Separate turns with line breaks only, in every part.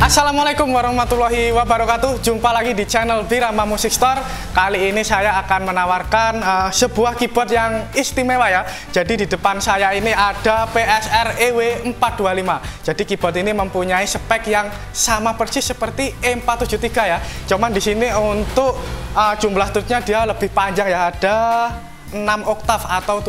Assalamualaikum warahmatullahi wabarakatuh. Jumpa lagi di channel Birama Music Store. Kali ini saya akan menawarkan sebuah keyboard yang istimewa ya. Jadi di depan saya ini ada PSR EW425. Jadi keyboard ini mempunyai spek yang sama persis seperti E473 ya. Cuman di sini untuk jumlah tutnya dia lebih panjang ya. Ada 6 oktav atau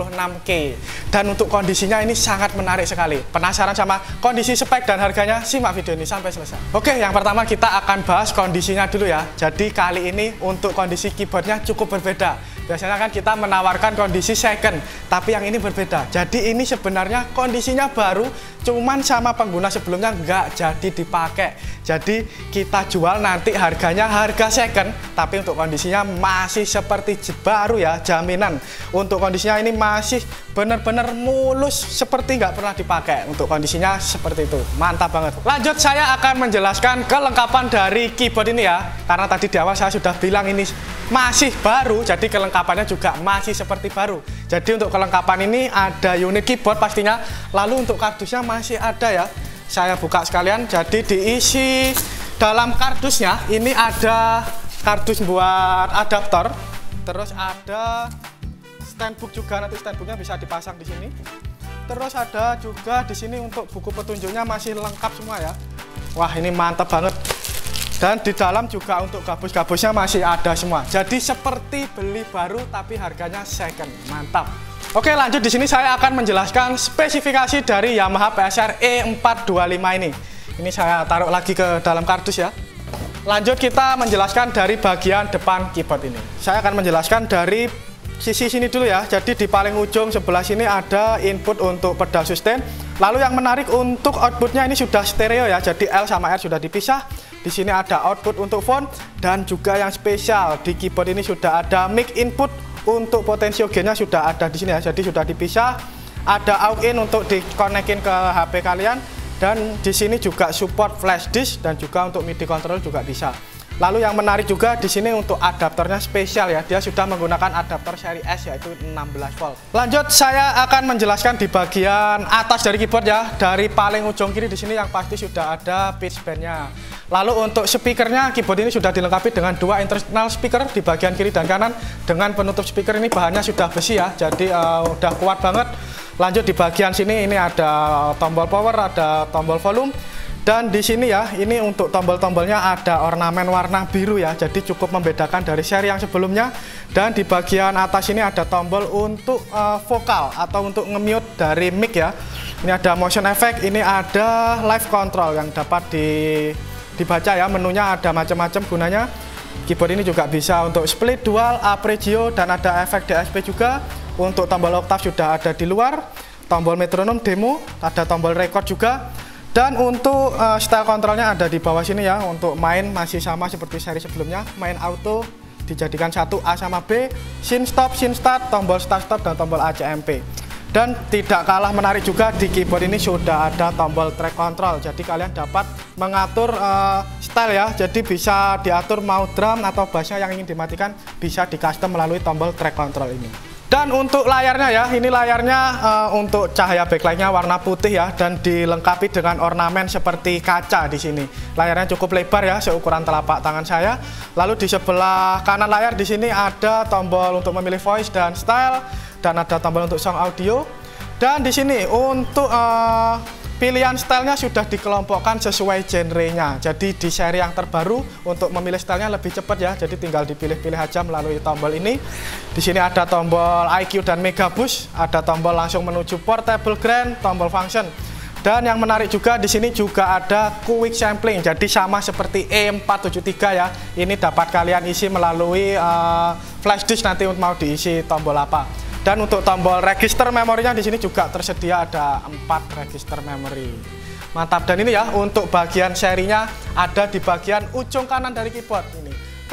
76K. Dan untuk kondisinya ini sangat menarik sekali. Penasaran sama kondisi spek dan harganya? Simak video ini sampai selesai. Oke, yang pertama kita akan bahas kondisinya dulu ya. Jadi kali ini untuk kondisi keyboardnya cukup berbeda. Biasanya kan kita menawarkan kondisi second, tapi yang ini berbeda. Jadi ini sebenarnya kondisinya baru, cuman sama pengguna sebelumnya nggak jadi dipakai. Jadi kita jual nanti harganya harga second, tapi untuk kondisinya masih seperti baru ya, jaminan. Untuk kondisinya ini masih benar-benar mulus seperti nggak pernah dipakai. Untuk kondisinya seperti itu, mantap banget. Lanjut, saya akan menjelaskan kelengkapan dari keyboard ini ya. Karena tadi di awal saya sudah bilang ini masih baru, jadi kelengkapannya juga masih seperti baru. Jadi untuk kelengkapan ini ada unit keyboard pastinya, lalu untuk kardusnya masih ada ya. Saya buka sekalian, jadi diisi dalam kardusnya ini ada kardus buat adaptor, terus ada standbook juga, nanti standbooknya bisa dipasang di sini. Terus ada juga di sini untuk buku petunjuknya masih lengkap semua ya. Wah, ini mantap banget. Dan di dalam juga untuk gabus-gabusnya masih ada semua. Jadi seperti beli baru tapi harganya second. Mantap. Oke, lanjut, di sini saya akan menjelaskan spesifikasi dari Yamaha PSR E425 ini. Ini saya taruh lagi ke dalam kardus ya. Lanjut, kita menjelaskan dari bagian depan keyboard ini. Saya akan menjelaskan dari sisi sini dulu ya. Jadi di paling ujung sebelah sini ada input untuk pedal sustain. Lalu yang menarik untuk outputnya ini sudah stereo ya. Jadi L sama R sudah dipisah. Di sini ada output untuk phone, dan juga yang spesial di keyboard ini sudah ada mic input untuk potensiogennya sudah ada di sini ya. Jadi sudah dipisah. Ada aux in untuk dikonekin ke HP kalian, dan di sini juga support flash disk dan juga untuk MIDI control juga bisa. Lalu yang menarik juga di sini untuk adaptornya spesial ya. Dia sudah menggunakan adaptor seri S yaitu 16 volt. Lanjut, saya akan menjelaskan di bagian atas dari keyboard ya. Dari paling ujung kiri di sini yang pasti sudah ada pitch bendnya. Lalu untuk speakernya, keyboard ini sudah dilengkapi dengan dua internal speaker di bagian kiri dan kanan. Dengan penutup speaker ini bahannya sudah besi ya. Jadi udah kuat banget. Lanjut, di bagian sini ini ada tombol power, ada tombol volume. Dan di sini ya, ini untuk tombol-tombolnya ada ornamen warna biru ya. Jadi cukup membedakan dari seri yang sebelumnya. Dan di bagian atas ini ada tombol untuk vokal atau untuk nge-mute dari mic ya. Ini ada motion effect, ini ada live control yang dapat dibaca ya. Menunya ada macam-macam gunanya. Keyboard ini juga bisa untuk split, dual, arpeggio, dan ada efek DSP juga. Untuk tombol oktav sudah ada di luar. Tombol metronom demo, ada tombol record juga. Dan untuk style kontrolnya ada di bawah sini ya. Untuk main masih sama seperti seri sebelumnya. Main auto dijadikan satu, A sama B, scene stop, scene start, tombol start stop, dan tombol ACMP. Dan tidak kalah menarik juga, di keyboard ini sudah ada tombol track control. Jadi kalian dapat mengatur style ya. Jadi bisa diatur mau drum atau bassnya yang ingin dimatikan, bisa di custom melalui tombol track control ini. Dan untuk layarnya ya, ini layarnya untuk cahaya backlightnya warna putih ya, dan dilengkapi dengan ornamen seperti kaca di sini. Layarnya cukup lebar ya, seukuran telapak tangan saya. Lalu di sebelah kanan layar di sini ada tombol untuk memilih voice dan style, dan ada tombol untuk sound audio. Dan di sini untuk pilihan stylenya sudah dikelompokkan sesuai genrenya. Jadi di seri yang terbaru untuk memilih stylenya lebih cepat ya. Jadi tinggal dipilih-pilih aja melalui tombol ini. Di sini ada tombol IQ dan Mega Boost, ada tombol langsung menuju portable grand, tombol function. Dan yang menarik juga di sini juga ada quick sampling. Jadi sama seperti E473 ya. Ini dapat kalian isi melalui flash disk nanti mau diisi tombol apa. Dan untuk tombol register memorinya di sini juga tersedia ada 4 register memori. Mantap. Dan ini ya untuk bagian serinya ada di bagian ujung kanan dari keyboard ini.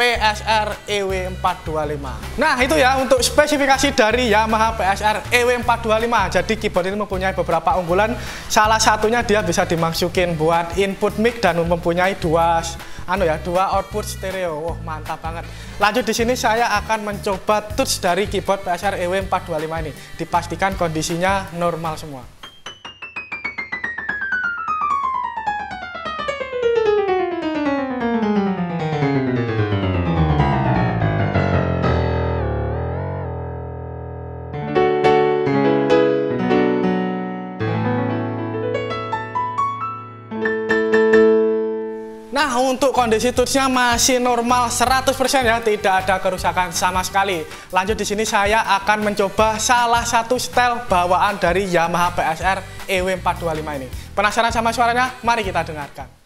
PSR EW425. Nah, itu ya untuk spesifikasi dari Yamaha PSR EW425. Jadi keyboard ini mempunyai beberapa unggulan. Salah satunya dia bisa dimasukin buat input mic dan mempunyai dua output stereo. Wah, mantap banget. Lanjut, di sini saya akan mencoba touch dari keyboard PSR EW425 ini. Dipastikan kondisinya normal semua. kondisi tootsnya masih normal 100% ya, tidak ada kerusakan sama sekali. Lanjut di sini saya akan mencoba salah satu setel bawaan dari Yamaha PSR EW425 ini. Penasaran sama suaranya? Mari kita dengarkan.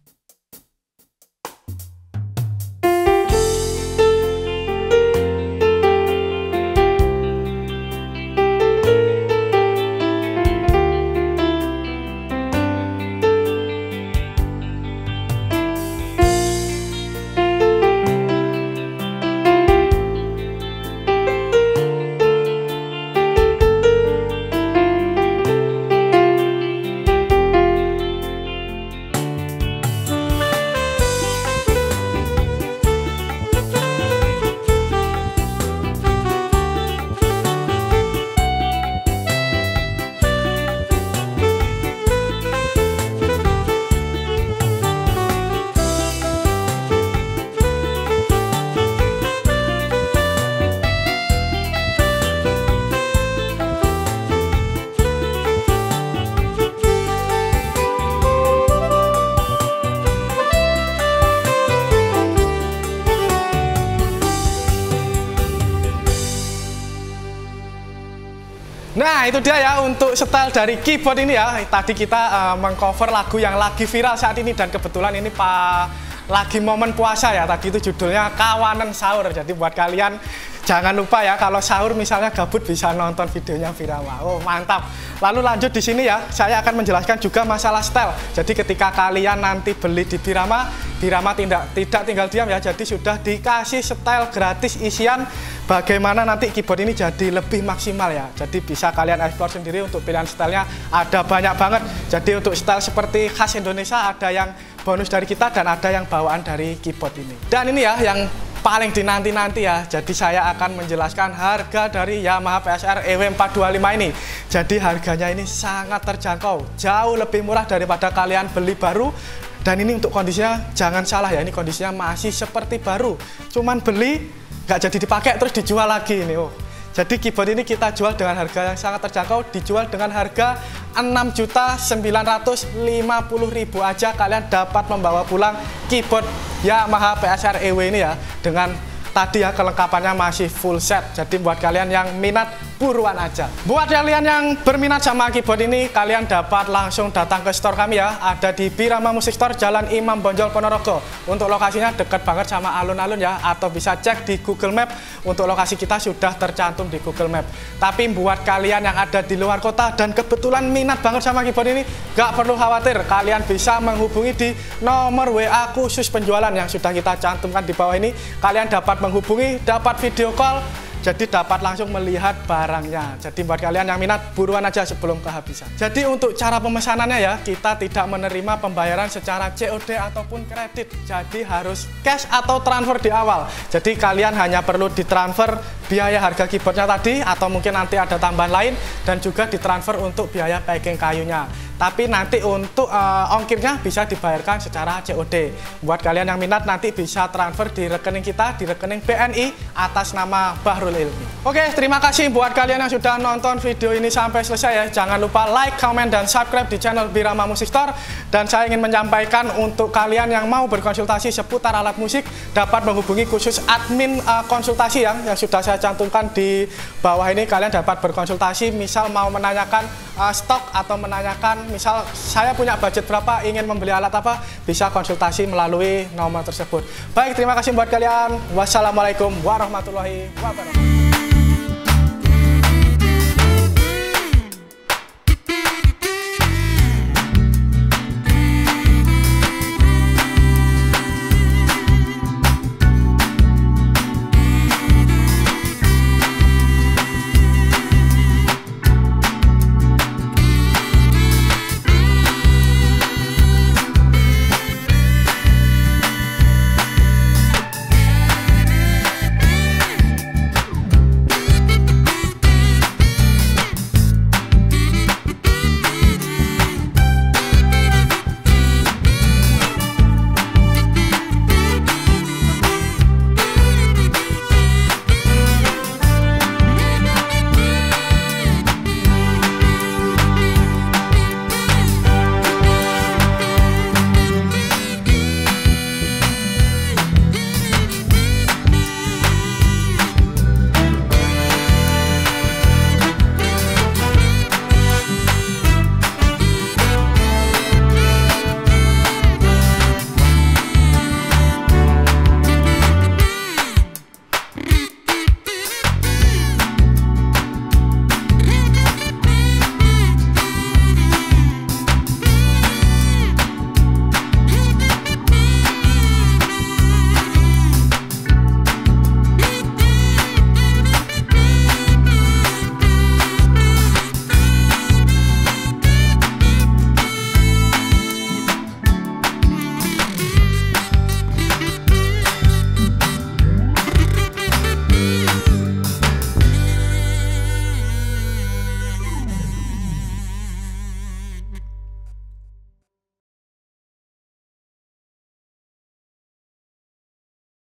Nah, itu dia ya untuk setel dari keyboard ini ya. Tadi kita mengcover lagu yang lagi viral saat ini, dan kebetulan ini lagi momen puasa ya. Tadi itu judulnya Kawanen Sahur. Jadi buat kalian jangan lupa ya, kalau sahur misalnya gabut bisa nonton videonya Birama. Oh, mantap. Lalu lanjut di sini ya, saya akan menjelaskan juga masalah setel. Jadi ketika kalian nanti beli di Birama tidak tinggal diam ya. Jadi sudah dikasih setel gratis isian bagaimana nanti keyboard ini jadi lebih maksimal ya. Jadi bisa kalian explore sendiri untuk pilihan setelnya, ada banyak banget. Jadi untuk setel seperti khas Indonesia ada yang bonus dari kita dan ada yang bawaan dari keyboard ini. Dan ini ya yang paling dinanti-nanti ya. Jadi saya akan menjelaskan harga dari Yamaha PSR EW425 ini. Jadi harganya ini sangat terjangkau, jauh lebih murah daripada kalian beli baru. Dan ini untuk kondisinya jangan salah ya, ini kondisinya masih seperti baru. Cuman beli nggak jadi dipakai terus dijual lagi ini. Oh. Jadi keyboard ini kita jual dengan harga yang sangat terjangkau, dijual dengan harga 6.950.000 aja kalian dapat membawa pulang keyboard Yamaha PSR EW ini ya. Dengan tadi ya kelengkapannya masih full set. Jadi buat kalian yang minat buruan aja. Buat kalian yang berminat sama keyboard ini, kalian dapat langsung datang ke store kami ya. Ada di Birama Music Store, Jalan Imam Bonjol, Ponorogo. Untuk lokasinya dekat banget sama alun-alun ya. Atau bisa cek di Google Map. Untuk lokasi kita sudah tercantum di Google Map. Tapi buat kalian yang ada di luar kota dan kebetulan minat banget sama keyboard ini, gak perlu khawatir. Kalian bisa menghubungi di nomor WA khusus penjualan yang sudah kita cantumkan di bawah ini. Kalian dapat menghubungi, dapat video call, jadi dapat langsung melihat barangnya. Jadi buat kalian yang minat, buruan aja sebelum kehabisan. Jadi untuk cara pemesanannya ya, kita tidak menerima pembayaran secara COD ataupun kredit. Jadi harus cash atau transfer di awal. Jadi kalian hanya perlu ditransfer biaya harga keyboardnya tadi, atau mungkin nanti ada tambahan lain, dan juga ditransfer untuk biaya packing kayunya. Tapi nanti untuk ongkirnya bisa dibayarkan secara COD. Buat kalian yang minat nanti bisa transfer di rekening kita, di rekening BNI atas nama Bahrul Ilmi. Oke, terima kasih buat kalian yang sudah nonton video ini sampai selesai ya. Jangan lupa like, comment, dan subscribe di channel Birama Music Store. Dan saya ingin menyampaikan untuk kalian yang mau berkonsultasi seputar alat musik, dapat menghubungi khusus admin konsultasi yang sudah saya cantumkan di bawah ini. Kalian dapat berkonsultasi, misal mau menanyakan stok atau menanyakan misal saya punya budget berapa, ingin membeli alat apa, bisa konsultasi melalui nomor tersebut. Baik, terima kasih buat kalian. Wassalamualaikum warahmatullahi wabarakatuh.